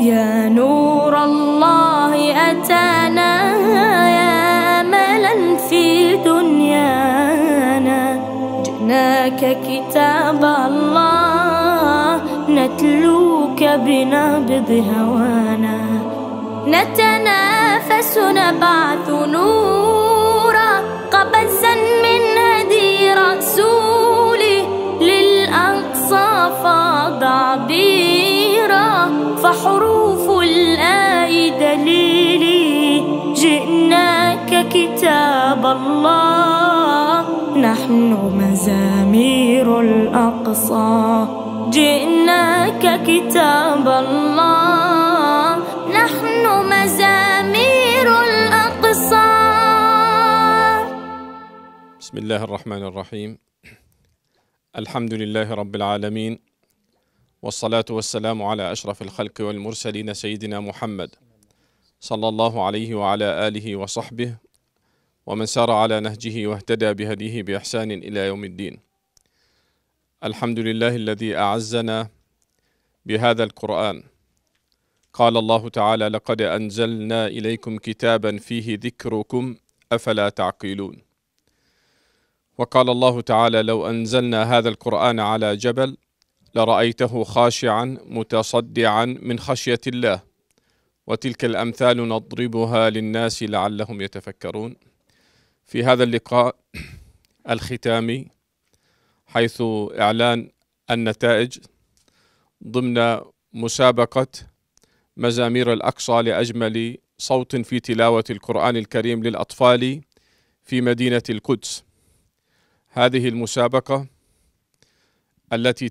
يا نور الله أتانا يا أملا في دنيانا، جئناك كتاب الله نتلوك بنبض هوانا، نتنافس نبعث نورا قبسا من هدي رسولي، للأقصى فاض عبيرا فحروف الآي دليلي، جئناك كتاب الله نحن مزامير الأقصى، جئناك كتاب الله نحن مزامير الأقصى. بسم الله الرحمن الرحيم. الحمد لله رب العالمين، والصلاة والسلام على أشرف الخلق والمرسلين سيدنا محمد صلى الله عليه وعلى آله وصحبه ومن سار على نهجه واهتدى بهديه بإحسان إلى يوم الدين. الحمد لله الذي أعزنا بهذا القرآن. قال الله تعالى: لقد أنزلنا إليكم كتابا فيه ذكركم أفلا تعقلون. وقال الله تعالى: لو أنزلنا هذا القرآن على جبل لرأيته خاشعا متصدعا من خشية الله، وتلك الأمثال نضربها للناس لعلهم يتفكرون. في هذا اللقاء الختامي حيث إعلان النتائج ضمن مسابقة مزامير الأقصى لأجمل صوت في تلاوة القرآن الكريم للأطفال في مدينة القدس. هذه المسابقة التي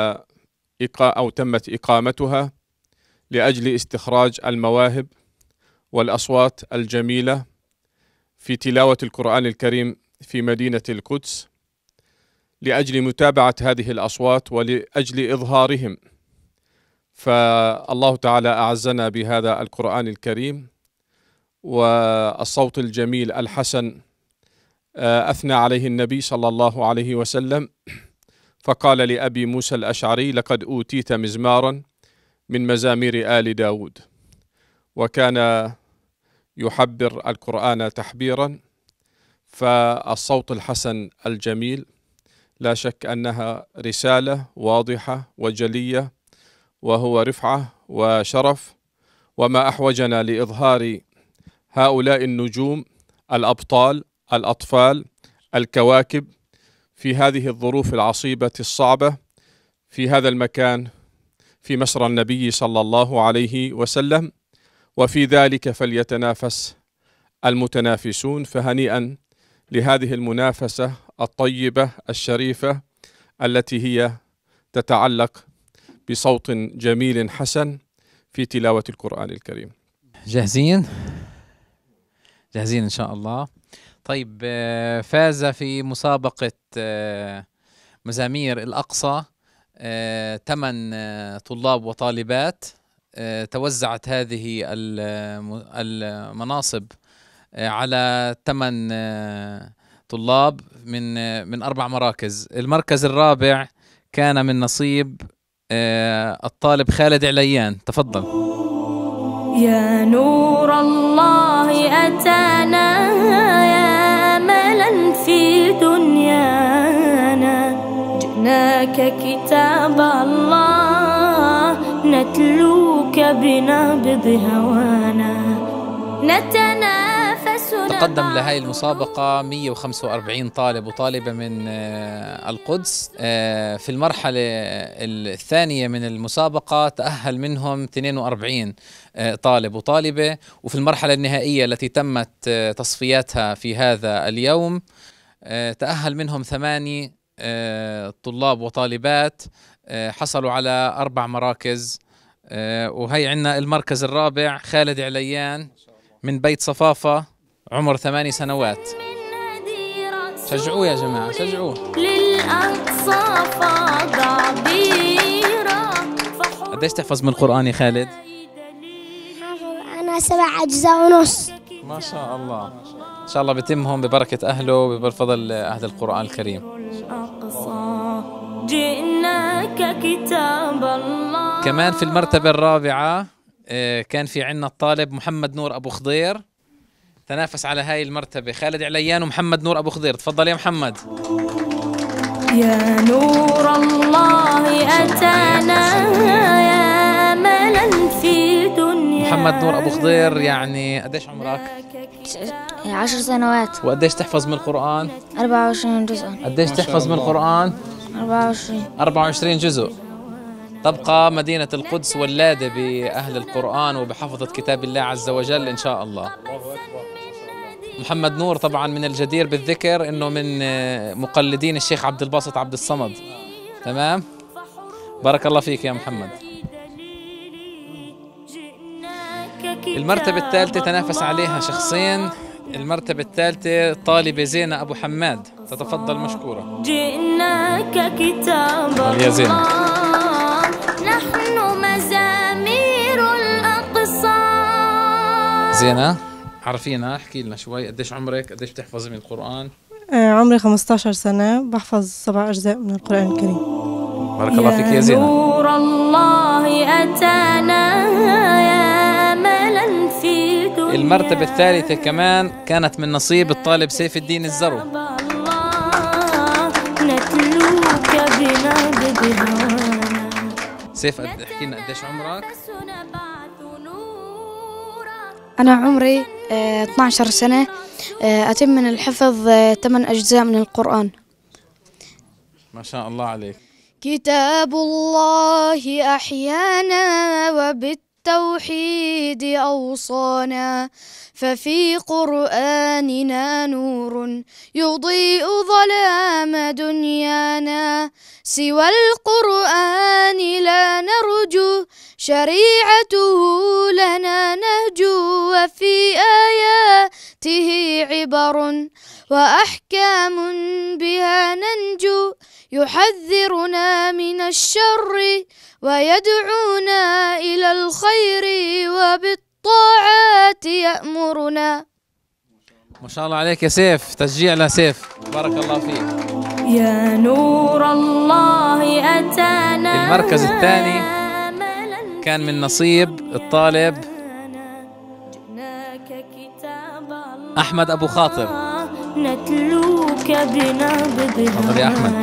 تمت إقامتها لأجل استخراج المواهب والأصوات الجميلة في تلاوة القرآن الكريم في مدينة القدس، لأجل متابعة هذه الأصوات ولأجل إظهارهم. فالله تعالى أعزنا بهذا القرآن الكريم والصوت الجميل الحسن. أثنى عليه النبي صلى الله عليه وسلم فقال لأبي موسى الأشعري: لقد أوتيت مزمارا من مزامير آل داود. وكان يحبر القرآن تحبيرا. فالصوت الحسن الجميل لا شك أنها رسالة واضحة وجلية، وهو رفعة وشرف، وما أحوجنا لإظهار هؤلاء النجوم الأبطال الأطفال الكواكب في هذه الظروف العصيبة الصعبة في هذا المكان في مسرى النبي صلى الله عليه وسلم، وفي ذلك فليتنافس المتنافسون. فهنيئا لهذه المنافسة الطيبة الشريفة التي هي تتعلق بصوت جميل حسن في تلاوة القرآن الكريم. جاهزين؟ جاهزين إن شاء الله. طيب، فاز في مسابقة مزامير الأقصى 8 طلاب وطالبات. توزعت هذه المناصب على 8 طلاب من 4 مراكز. المركز الرابع كان من نصيب الطالب خالد عليان. تفضل. يا نور الله أتانا يا أملا في دنيانا، جئناك كتاب الله نتلوك بنبض هوانا، نتنافس. تقدم لهذه المسابقة 145 طالب وطالبة من القدس. في المرحلة الثانية من المسابقة تأهل منهم 42 طالب وطالبة، وفي المرحلة النهائية التي تمت تصفياتها في هذا اليوم تأهل منهم 8 طلاب وطالبات حصلوا على 4 مراكز. وهي عندنا المركز الرابع خالد عليان من بيت صفافة، عمر 8 سنوات. شجعوه يا جماعة، شجعوه. قديش تحفظ من القرآن يا خالد؟ أنا 7 أجزاء ونص. ما شاء الله، إن شاء الله بتمهم ببركة أهله وبفضل أهل القرآن الكريم. جئناك كتاب الله. كمان في المرتبة الرابعة كان في عنا الطالب محمد نور أبو خضير تنافس على هاي المرتبة. خالد عليان ومحمد نور أبو خضير. تفضل يا محمد. يا نور الله أتانا يا أملا في دنيا. محمد نور أبو خضير، يعني قديش عمرك؟ 10 سنوات. وقديش تحفظ من القرآن؟ 24 جزءا. قديش تحفظ من القرآن؟ 24. 24 جزء. تبقى مدينة القدس ولادة بأهل القرآن وبحفظة كتاب الله عز وجل إن شاء الله. محمد نور طبعا من الجدير بالذكر إنه من مقلدين الشيخ عبد الباسط عبد الصمد. تمام؟ بارك الله فيك يا محمد. المرتبة الثالثة تنافس عليها شخصين. المرتبة الثالثة طالبة زينة أبو حماد، تتفضل مشكورة. جئناك كتاب يا زينة. نحن مزامير الأقصى. زينة عرفينا، احكي لنا شوي، قديش عمرك؟ قديش بتحفظي من القرآن؟ عمري 15 سنة، بحفظ 7 أجزاء من القرآن الكريم. بارك الله فيك يا زينة. نور الله أتانا يا أملا في دنيا. المرتبة الثالثة كمان كانت من نصيب الطالب سيف الدين الزرو. نتلوك بنبضها. سيف احكي لنا قديش عمرك؟ أنا عمري 12 سنة، أتم من الحفظ 8 أجزاء من القرآن. ما شاء الله عليك. كتاب الله أحيانا وبالتوحيد أوصانا، ففي قرآننا نور يضيء ظلام دنيانا، سوى القرآن لا نرجو شريعته لنا نهج، وفي آياته عبر وأحكام بها ننجو، يحذرنا من الشر ويدعونا إلى الخير وبالطاعات يأمرنا. ما شاء الله عليك يا سيف، تشجيع لسيف، بارك الله فيك. يا نور الله أتانا. المركز الثاني كان من نصيب الطالب أحمد أبو خاطر. نتلوك بنبضها. تفضل يا أحمد.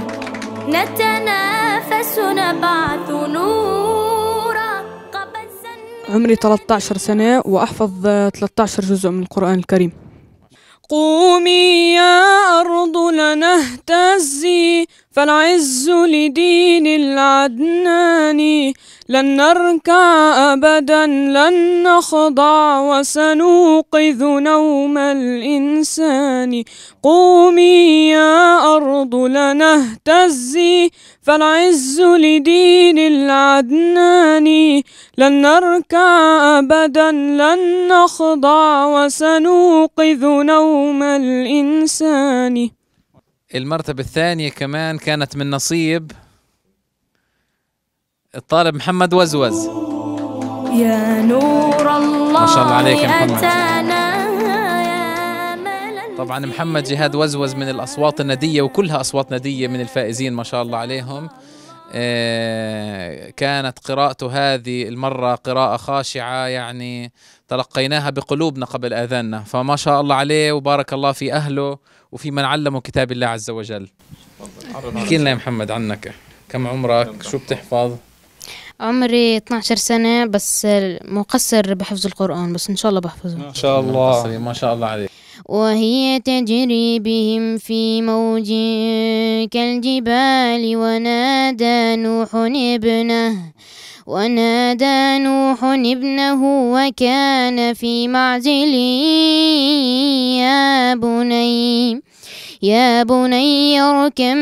نتنافس نبعث نورا. عمري 13 سنة وأحفظ 13 جزء من القرآن الكريم. قومي يا أرض لنهتزي، فالعز لدين العدنان، لن نركع أبدا لن نخضع، وسنوقظ نوم الإنسان. قومي يا أرض لنهتزي، فالعز لدين العدنان، لن نركع أبدا لن نخضع، وسنوقظ نوم الإنسان. المرتبة الثانية كمان كانت من نصيب الطالب محمد وزوز. يا نور الله. ما شاء الله عليك يا محمد. أتانا. طبعا محمد جهاد وزوز من الأصوات الندية، وكلها أصوات ندية من الفائزين ما شاء الله عليهم. كانت قراءته هذه المرة قراءة خاشعة، يعني تلقيناها بقلوبنا قبل آذاننا، فما شاء الله عليه وبارك الله في أهله وفي من علموا كتاب الله عز وجل. احكي لنا يا محمد عنك، كم عمرك؟ شو بتحفظ؟ عمري 12 سنة، بس مقصر بحفظ القرآن، بس إن شاء الله بحفظه. ما شاء الله، ما شاء الله عليك. وهي تجري بهم في موج كالجبال، ونادى نوح ابنه وكان في معزل، يا بني اركب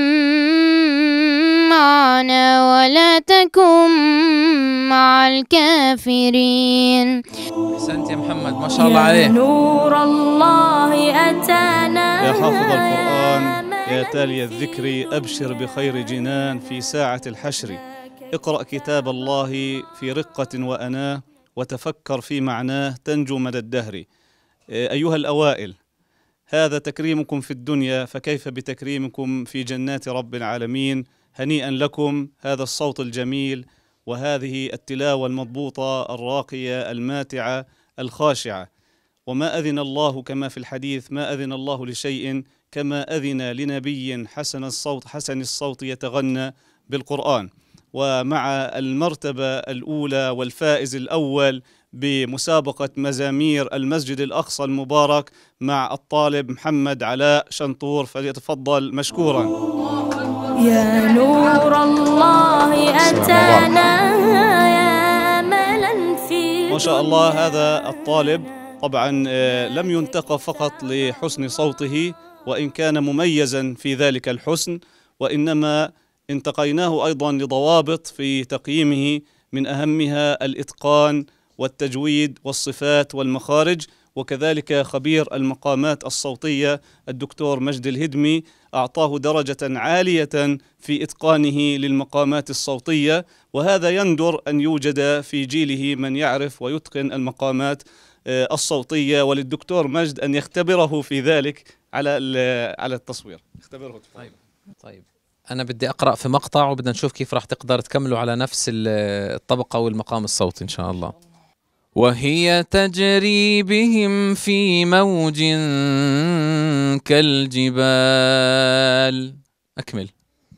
معنا ولا تكن مع الكافرين. أحسنت يا محمد، ما شاء الله عليه. يا نور الله أتانا. يا حافظ القرآن يا تالي الذكر، أبشر بخير جنان في ساعة الحشر. اقرأ كتاب الله في رقة وأناه، وتفكر في معناه تنجو مدى الدهر. أيها الأوائل، هذا تكريمكم في الدنيا، فكيف بتكريمكم في جنات رب العالمين؟ هنيئا لكم، هذا الصوت الجميل وهذه التلاوة المضبوطة الراقية الماتعة الخاشعة. وما أذن الله كما في الحديث: ما أذن الله لشيء كما أذن لنبي حسن الصوت يتغنى بالقرآن. ومع المرتبة الأولى والفائز الأول بمسابقة مزامير المسجد الأقصى المبارك مع الطالب محمد علاء شنطور، فليتفضل مشكورا. يا نور الله أتانا يا ملا في ما شاء الله. هذا الطالب طبعا لم ينتقى فقط لحسن صوته وإن كان مميزا في ذلك الحسن، وإنما انتقيناه أيضا لضوابط في تقييمه، من أهمها الإتقان والتجويد والصفات والمخارج. وكذلك خبير المقامات الصوتية الدكتور مجد الهدمي أعطاه درجة عالية في إتقانه للمقامات الصوتية، وهذا يندر أن يوجد في جيله من يعرف ويتقن المقامات الصوتية، وللدكتور مجد أن يختبره في ذلك على التصوير. اختبره. طيب أنا بدي أقرأ في مقطع وبدنا نشوف كيف راح تقدر تكملوا على نفس الطبقة والمقام الصوتي إن شاء الله. وهي تجري بهم في موج كالجبال. أكمل.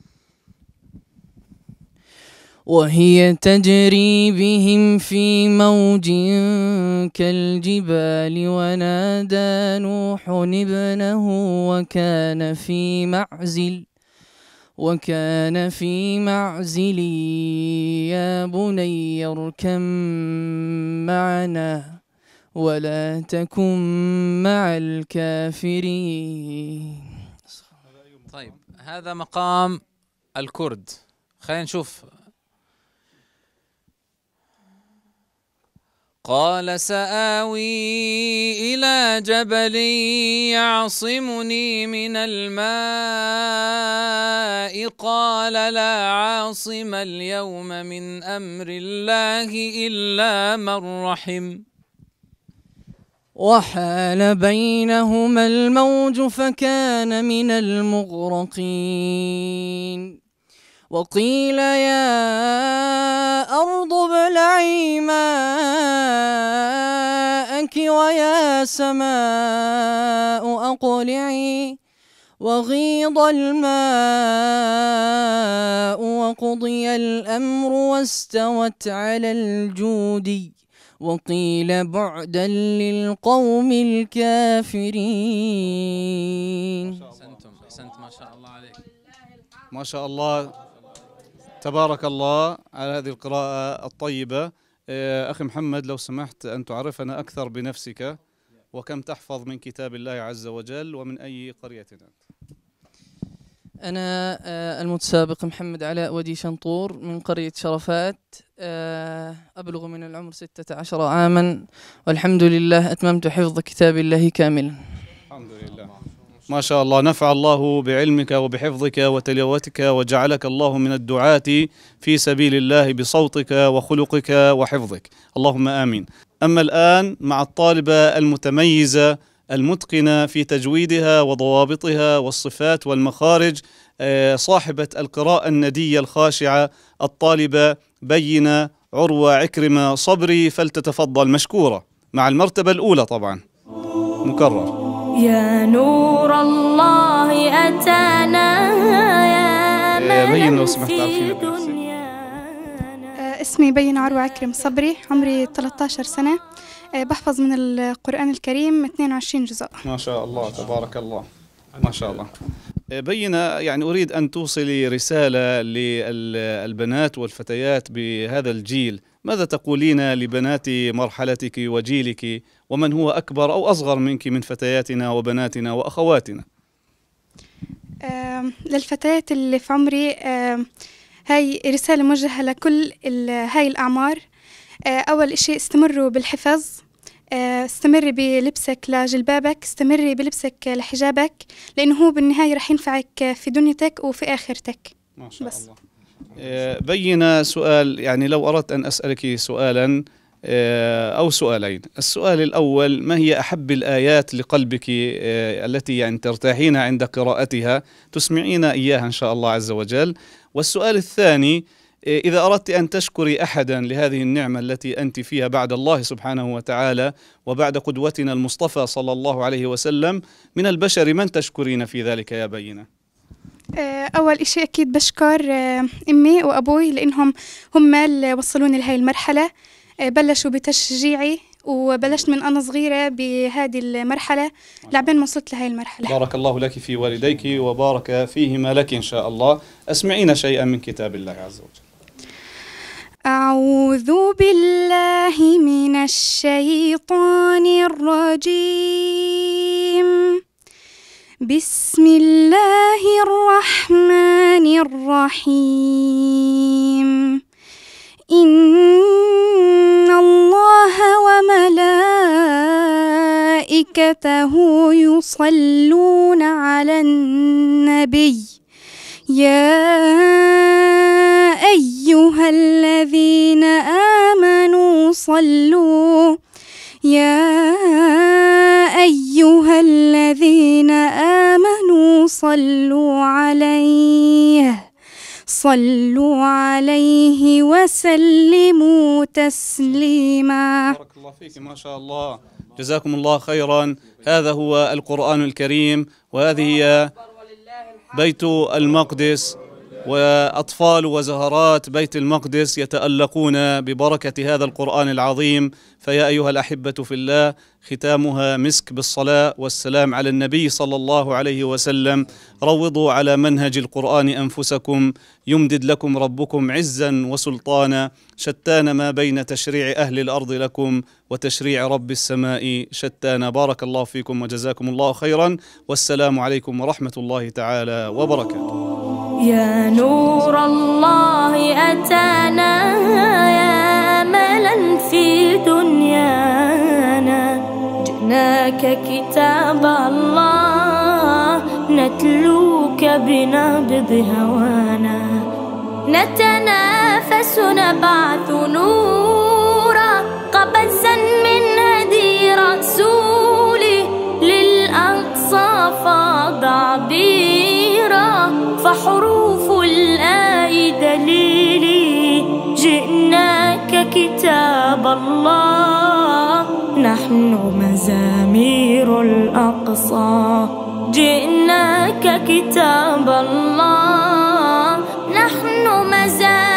وهي تجري بهم في موج كالجبال ونادى نوح ابنه وكان في معزل يا بني اركب معنا ولا تكن مع الكافرين. طيب هذا مقام الكرد. خلينا نشوف. قال سآوي إلى جبل يعصمني من الماء قال لا عاصم اليوم من أمر الله إلا من رحم. وحال بينهما الموج فكان من المغرقين. وقيل يا أرض ابلعي ماءك ويا سماء أقلعي وغيض الماء وقضي الأمر واستوت على الجودي وقيل بعدا للقوم الكافرين. أحسنت ما شاء الله عليك. ما شاء الله تبارك الله على هذه القراءة الطيبة. أخي محمد لو سمحت أن تعرفنا أكثر بنفسك وكم تحفظ من كتاب الله عز وجل ومن أي قرية أنت؟ أنا المتسابق محمد علاء ودي شنطور من قرية شرفات. أبلغ من العمر 16 عاما والحمد لله أتممت حفظ كتاب الله كاملا. الحمد لله. ما شاء الله. نفع الله بعلمك وبحفظك وتلاوتك وجعلك الله من الدعاة في سبيل الله بصوتك وخلقك وحفظك، اللهم آمين. أما الآن مع الطالبة المتميزة المتقنة في تجويدها وضوابطها والصفات والمخارج، صاحبة القراءة الندية الخاشعة الطالبة بينة عروة عكرمة صبري، فلتتفضل مشكورة مع المرتبة الأولى طبعا. مكرر. يا نور الله أتانا يا بين لو ملا سمحت في عارفين بنفسك. دنيانا. اسمي بين عروة عكرم صبري، عمري 13 سنة، بحفظ من القرآن الكريم 22 جزء. ما شاء الله تبارك الله. ما شاء الله. بينة، يعني أريد أن توصلي رسالة للبنات والفتيات بهذا الجيل. ماذا تقولين لبنات مرحلتك وجيلك ومن هو أكبر أو أصغر منك من فتياتنا وبناتنا وأخواتنا؟ للفتيات اللي في عمري، هاي رسالة موجهة لكل هاي الأعمار. أول شيء استمروا بالحفظ، استمري بلبسك لجلبابك، استمري بلبسك لحجابك، لأنه هو بالنهاية رح ينفعك في دنيتك وفي آخرتك. ما شاء بس. الله. بين سؤال، يعني لو أردت أن أسألك سؤالا أو سؤالين. السؤال الأول: ما هي أحب الآيات لقلبك التي يعني ترتاحين عند قراءتها؟ تسمعين إياها إن شاء الله عز وجل. والسؤال الثاني: إذا أردت أن تشكري أحدا لهذه النعمة التي أنت فيها بعد الله سبحانه وتعالى وبعد قدوتنا المصطفى صلى الله عليه وسلم، من البشر من تشكرين في ذلك يا بينة؟ أول إشي أكيد بشكر أمي وأبوي، لأنهم هم اللي وصلوني لهي المرحلة. بلشوا بتشجيعي وبلشت من أنا صغيرة بهذه المرحلة لعبين ما وصلت لهي المرحلة. بارك الله لك في والديك وبارك فيهما لك إن شاء الله. أسمعينا شيئا من كتاب الله عز وجل. أعوذ بالله من الشيطان الرجيم. بسم الله الرحمن الرحيم. إن الله وملائكته يصلون على النبي يا أيها الذين آمنوا صلوا صلوا عليه وسلموا تسليما. بارك الله فيك، ما شاء الله، جزاكم الله خيرا. هذا هو القرآن الكريم، وهذه هي بيت المقدس، وأطفال وزهرات بيت المقدس يتألقون ببركة هذا القرآن العظيم. فيا أيها الأحبة في الله، ختامها مسك بالصلاة والسلام على النبي صلى الله عليه وسلم. روضوا على منهج القرآن أنفسكم، يمدد لكم ربكم عزا وسلطانا. شتان ما بين تشريع أهل الأرض لكم وتشريع رب السماء شتان. بارك الله فيكم وجزاكم الله خيرا، والسلام عليكم ورحمة الله تعالى وبركاته. يا نور الله أتانا يا أملا في دنيانا، جئناك كتاب الله نتلوك بنبض هوانا، نتنافس نبعث نورا قبسا من هدي رسولي، للأقصى فاض عبيرا فحروف الآي دليلي. جئناك كتاب الله نحن مزامير الأقصى، جئناك كتاب الله نحن مزامير